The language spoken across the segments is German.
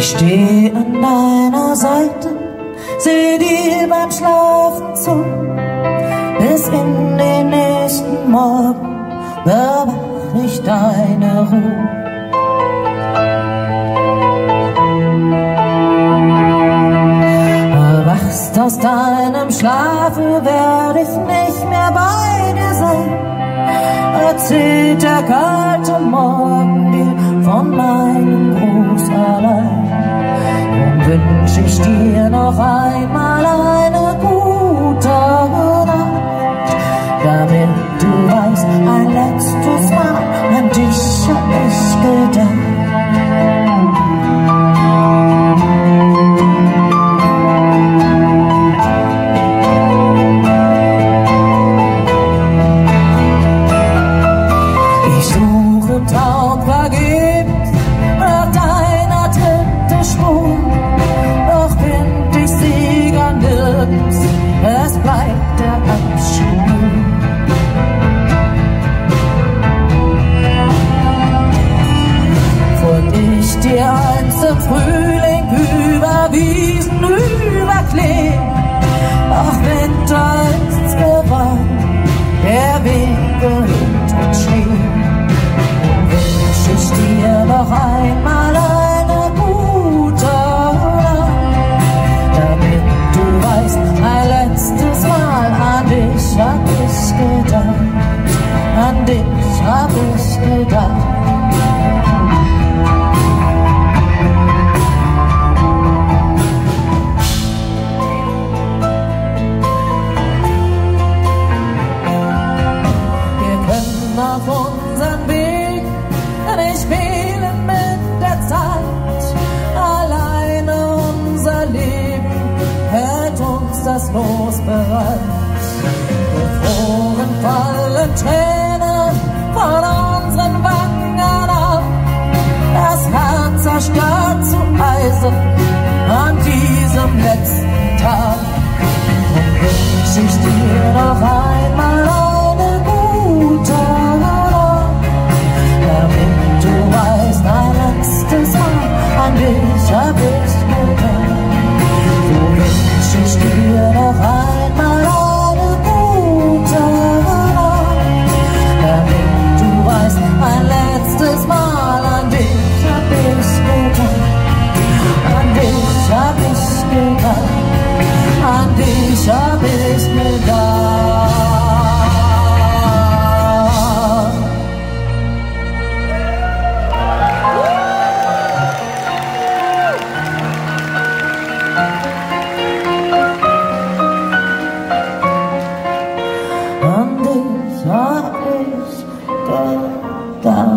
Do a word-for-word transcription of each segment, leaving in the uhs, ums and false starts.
Ich steh an deiner Seite, seh dir beim Schlafen zu, bis in den nächsten Morgen bewach ich deine Ruhe. Erwachst aus deinem Schlafe, werd ich nicht mehr bei dir sein. Erzählt der kalte Morgen dir von meinem Gruß allein. Drum wünsch ich dir noch einmal eine gute Nacht, damit du weißt, ein letztes Mal an dich hab ich gedacht. Es bleibt der Abschied. Folg ich dir einst im Frühling über Wiesen, über Klee. Auch Winter ist's geworden, der Weg gehüllt in Schnee. Wünsch ich dir noch einmal eine gute Nacht, damit du weißt, ein letztes Mal an dich hab ich gedacht, an dich hab ich gedacht. Wir können auf unseren Weg nicht wählen mit der Zeit, alleine unser Leben hält uns das Los bereit. Gefroren fallen Tränen von unseren Wangen ab, das Herz erstarrt zu Eisen an diesem letzten Tag. Drum wünsch ich dir noch einmal eine gute Nacht, damit du weißt, ein letztes Mal an dich hab ich gedacht. So wünsch ich dir noch einmal eine gute Nacht, damit du weißt, ein letztes Mal an dich hab ich gedacht, an dich hab ich gedacht, an dich hab ich gedacht. An dich hab ich gedacht.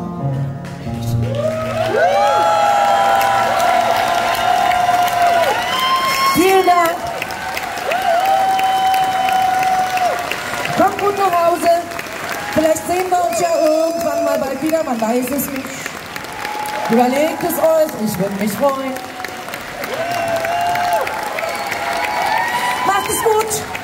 Vielen Dank. Kommt gut nach Hause. Vielleicht sehen wir uns ja irgendwann mal bald wieder, man weiß es nicht. Überlegt es euch, ich würde mich freuen. Macht es gut.